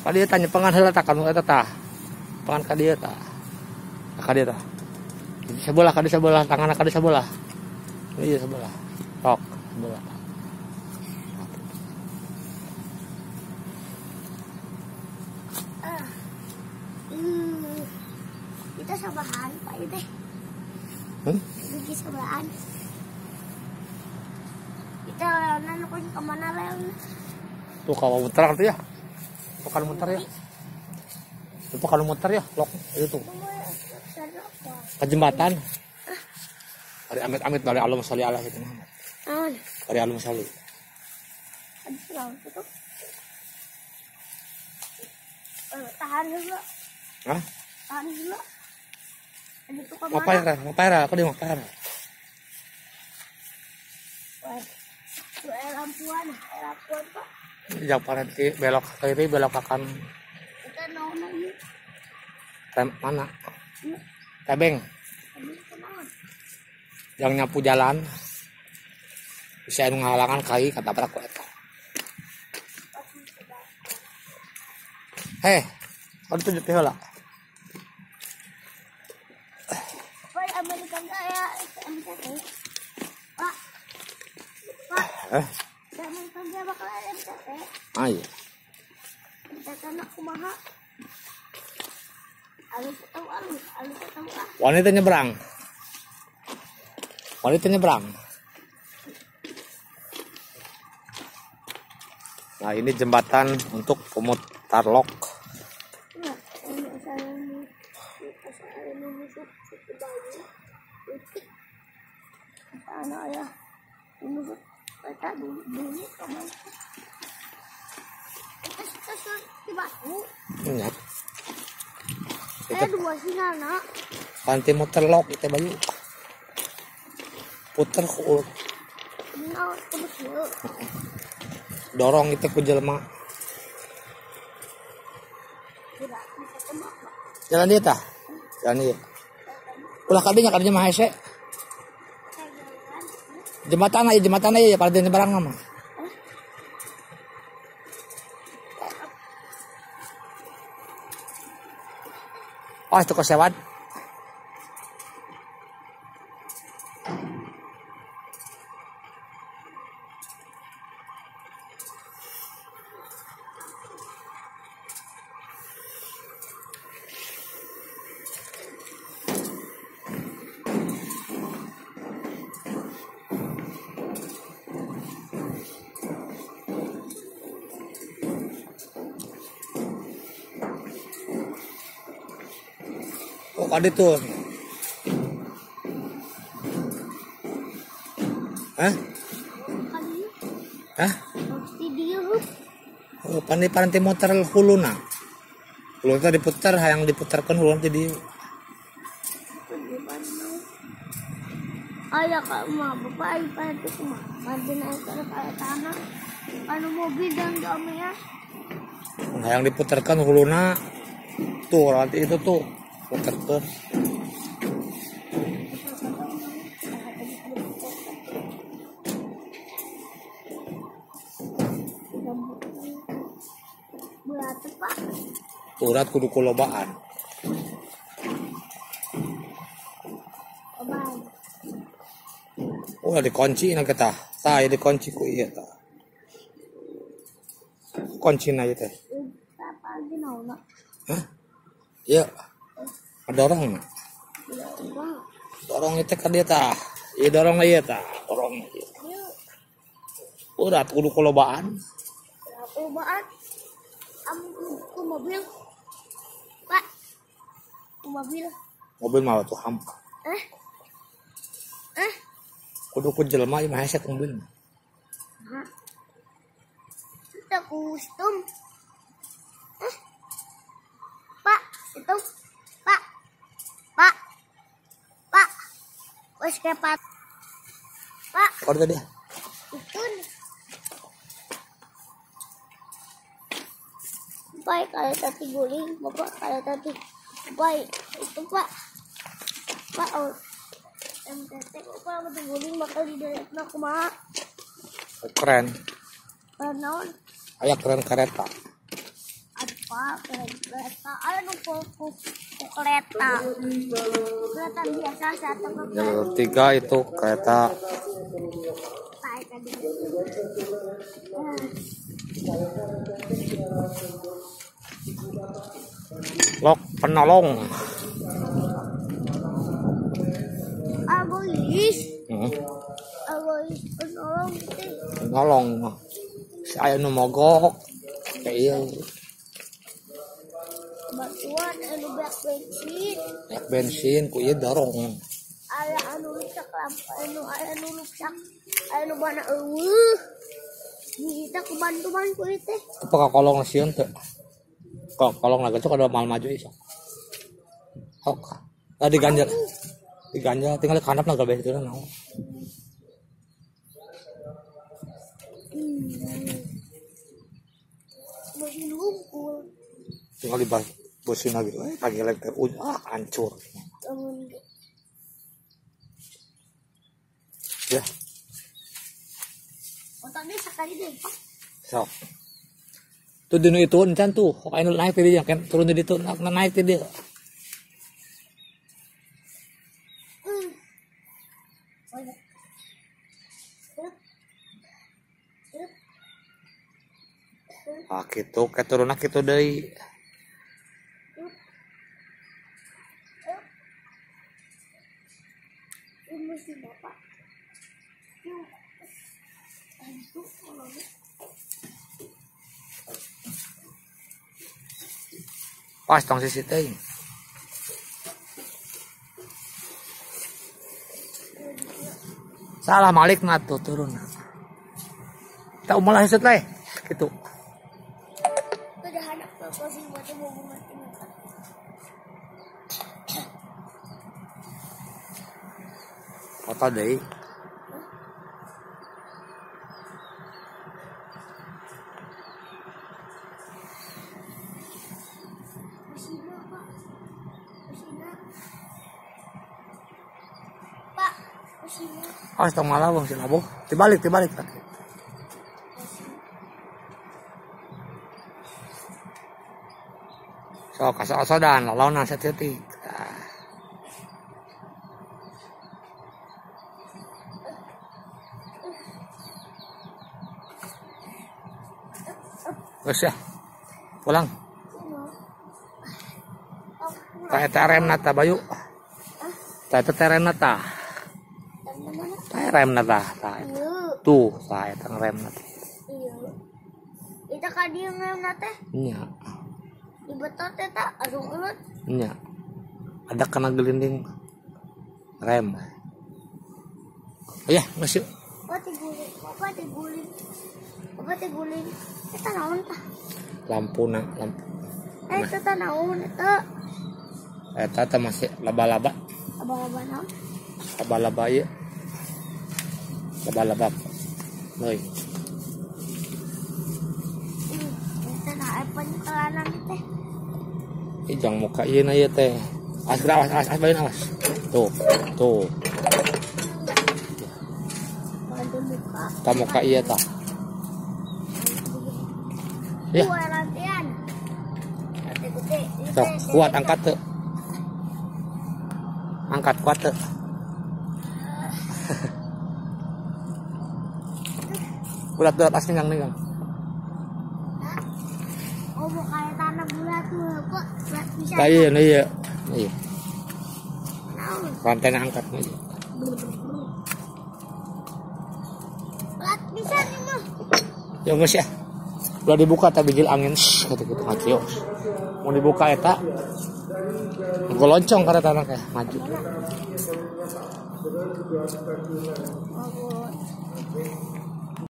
Kali dia tanya pengan heula tak kanu eta tah. Pengan ka dieu tah. Ka dieu tah. Di sebelah tangan ka di sebelah. Iya sebelah. Tok sebelah. Kita sebelahan Pak itu. Pergi sebelahan. Kita leonan kemana leon? Tuh kalau muter tuh ya. Bukan muter ya. Itu kalau muter ya, lok itu tuh. Ke jembatan. Dari amit-amit dari alum sholli Allah itu. Dari alum sholli. Tahan dulu. Hah? Tahan dulu. Ngapain aku dia ngapain? Lampuan Pak. Yang paling belok ke kiri, belok ke kanan. Kita naon ini? Rem mana? Tebeng. Yang nyapu jalan. Bisa anu ngahalangan kai kata aku eta. Heh, kau tunjuk teh heula. Pak, Amerika ya, MTT. Pak. Amerika dia bakal MTT. Ah iya. MTT nak kumaha? Alus tahu. Wanita nyebrang. Nah, ini jembatan untuk pemutar lok. Anak ayah menusuk peta bunyi kemana? Kita di batu. Iya. Dua sinyal nak. Panti muter lok itu bayu. Puter ku. Nah, terus yuk. Dorong itu ku jelema. Jalan dia tah. Jalan dia. Ulah kadinya mah hese. Jembatan aja ya pada nyebrang mah. Oh, itu kesewat. Oh, ada tuh. Hah? Oh, panti muter huluna. Huluna tadi diputar, yang diputarkan huluna jadi. Ayah kak mah bapak ipa itu mah mantin ekor kayak tanah anu mobil dan domnya. Nah, yang diputarkan huluna tuh nanti itu tuh putarkan. Berat Pak. Urat kudu kulobaan. Oh, dikunci na kita. Tah, dikunci ku iya tah. Kunci na itu teh. Apa lagi nauna? Hah? Iya. Dorong. Dorong itu ka dia tah. Iya dorong ieu tah. Dorong ieu. Urat kudu kulobaan. Kulobaan. Ku mobil. Pak. Ku mobil. Mobil mah tuh hampa. Kudu ku jelema ieu mah hese mobil. Hah. Kita custom. Pak, itu. Pak. Wes kepat. Pak. Kor tadi. Itu. Baik kalau tadi guling, Bapak kalau tadi baik. Itu Pak. Pak, MTT kalau tadi guling bakal dideletna kumaha? Keren. Naon? Aya keren kereta. Pak, kereta. Ayo nunggu kereta. Kereta biasa satu ke Jalur 3 itu kereta. tadi. Lok penolong. Agois. Hmm. Agois penolong gitu. Penolong. Saya nu mogok. Kayak Bantuan anu bak bensin. bensin ku ieu dorong. Aya anu rusak lampu anu rusak anu bana eueuh. Kita kebantuan ku ieu teh. Apa kolong sieun teu? Kok kolong lagi cok ada mal maju iso. Hok. Tadi ganjel. Diganjel tinggal kanap lah gabe itu naon. Masih ngumpul. Tinggal di bosin lagi. Lagi teh hancur. Ya. Otaknya sekali deh, Pak. Sok. Tuh dinu itu encan tuh. Kok anu naik tadi yang turun di itu naik tadi. Ah gitu, keturunan gitu deui. Mesti Bapak. Pas tong sisi teh. Salah Malik na tuh turun. Tak umalah hisut lah gitu. Udah anak posisi buat mau mati. Kota deui. Pak, posisi. Oh, tong malawang si Nabo. Dibalik. So, kasok-sodan, lawan setetik. Wes ya. Pulang. Kayak terem nata bayu. Kayak terem nata. Rem nata. Tuh, saya tang rem nata. Iya. Kita kadi yang rem nate. Nya. Di betot eta asung ulut. Nya. Ada kena gelinding rem. Ya, masih. Bapak tiguling. Eta naon tah? Lampu. Eta naon eta? Eta teh masih laba-laba. Abang-abang naon? Laba-laba ieu. Laba-laba. Euy. Eta na penyekalanan teh. Ijang muka ieu na ieu teh. Awas baeun awas. Tuh. Bantu muka. Ta muka ieu tah. Ya. Dua latihan. Gede. Sok, kuat angkat teu. Angkat kuat teu. Bulat asli ninggang. Oh, mau kayak tanah bulat kok bisa. Iya. Naon? Rantainya angkat nih. Bulat bisa nih mah. Ya geus ya. Udah dibuka tapi gil angin gitu ngacios. Mau dibuka eta. Gue loncong karena tanah kayak maju. Oh,